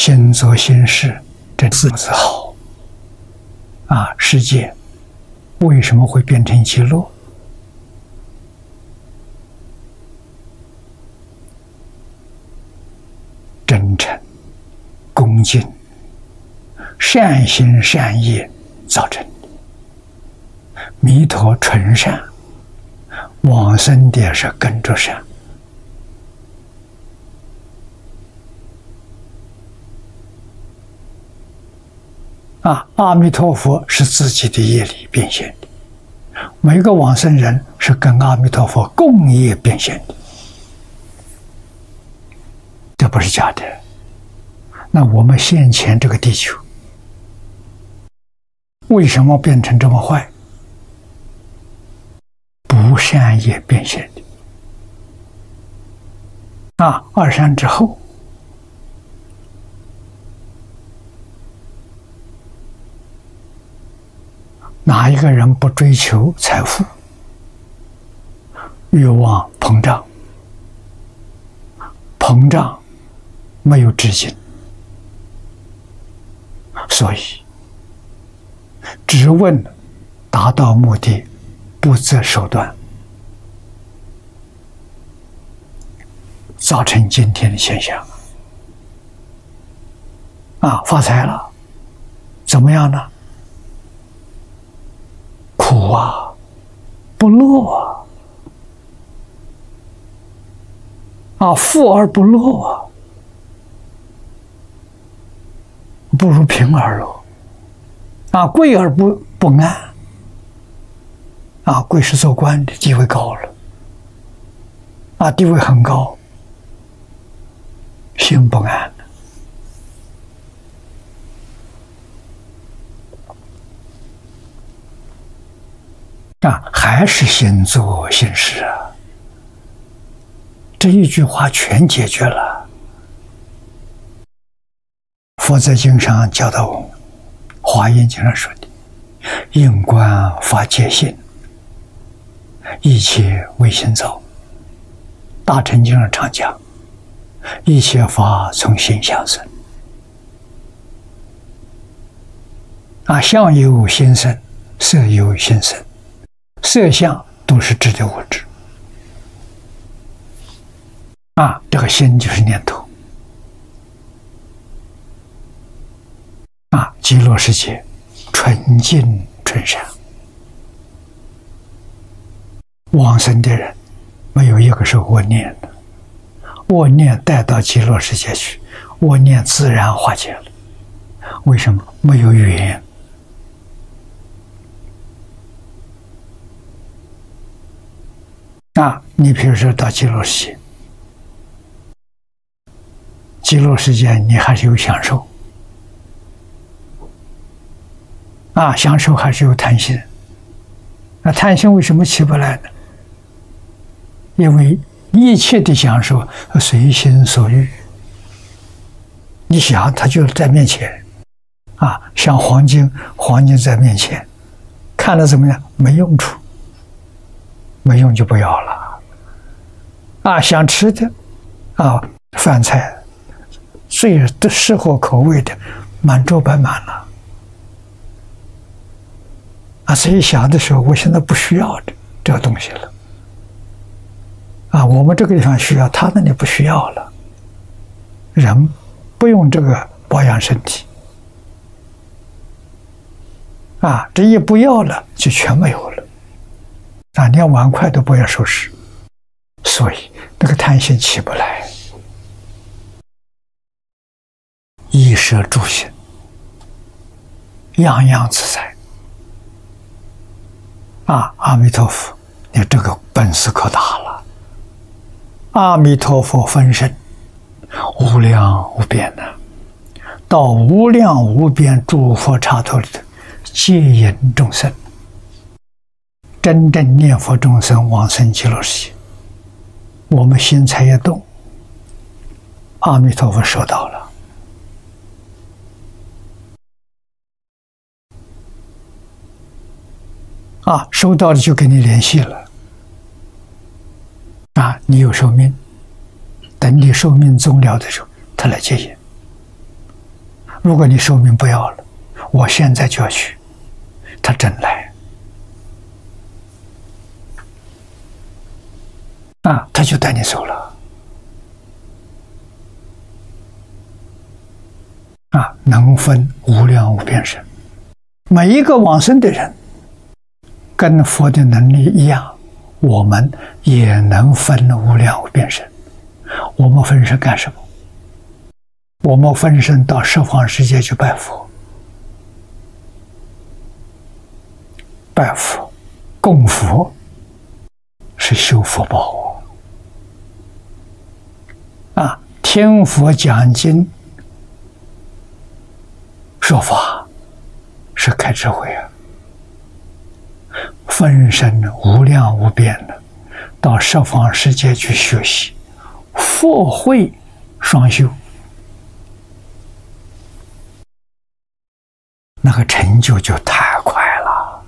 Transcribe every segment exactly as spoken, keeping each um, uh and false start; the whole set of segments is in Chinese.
心作心事，这字字好啊！世界为什么会变成极乐？真诚、恭敬、善心善业造成的。弥陀纯善，往生的是跟着善。啊，阿弥陀佛是自己的业力变现的，每个往生人是跟阿弥陀佛共业变现的，这不是假的。那我们现前这个地球，为什么变成这么坏？不善业变现的。啊，二善之后，哪一个人不追求财富？欲望膨胀，膨胀没有止境，所以只问达到目的，不择手段，造成今天的现象。啊，发财了，怎么样呢？苦啊，不乐啊！啊，富而不乐啊，不如贫而乐。啊，贵而不不安。啊，贵是做官的，地位高了。啊，地位很高，心不安了。啊，还是心作心事啊！这一句话全解决了。佛在经上教导我们，华严经上说的“应观法界性，一切唯心造”。大乘经上常讲“一切法从心想生”。啊，相由心生，色由心生。色相都是质的物质啊，这个心就是念头啊。极乐世界纯净纯善，往生的人没有一个是恶念的，恶念带到极乐世界去，恶念自然化解了。为什么？没有缘。啊，你比如说到极乐世界，极乐世界你还是有享受，啊，享受还是有贪心，那贪心为什么起不来呢？因为一切的享受随心所欲，你想它就在面前，啊，像黄金，黄金在面前，看了怎么样？没用处。没用就不要了，啊，想吃的，啊，饭菜最适合口味的，满桌摆满了，啊，所以想的时候，我现在不需要这这个东西了，啊，我们这个地方需要，他那里不需要了，人不用这个保养身体，啊，这一不要了，就全没有了。啊，连碗筷都不要收拾，所以那个贪心起不来。衣食住行，样样自在。啊，阿弥陀佛，你这个本事可大了。阿弥陀佛分身，无量无边的，到无量无边诸佛刹土里头，接引众生。真正念佛众生往生极乐世界，我们心才一动，阿弥陀佛收到了，啊，收到了就跟你联系了，啊，你有寿命，等你寿命终了的时候，他来接引， 如果你寿命不要了，我现在就要去，他真来啊，他就带你走了啊，能分无量无边身。每一个往生的人，跟佛的能力一样，我们也能分无量无边身。我们分身干什么？我们分身到十方世界去拜佛，拜佛、供佛是修福报啊！听佛讲经、说法是开智慧啊！分身无量无边的，到十方世界去学习，佛慧双修。那个成就就太快了。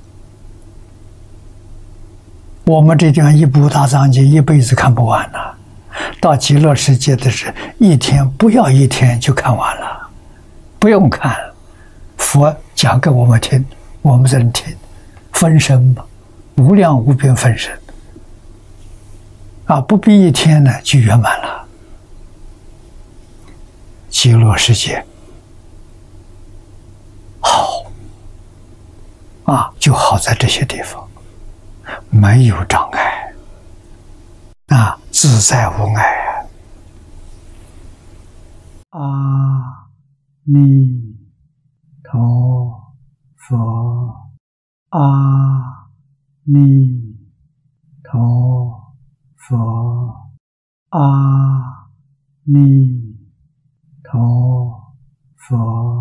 我们这样一部大藏经一辈子看不完了，到极乐世界的是一天不要一天就看完了，不用看，佛讲给我们听，我们在那听，分身嘛，无量无边分身啊，不必一天呢就圆满了。极乐世界好啊，就好在这些地方，没有障碍啊，自在无碍啊。阿弥陀佛，阿弥陀佛，阿弥陀佛。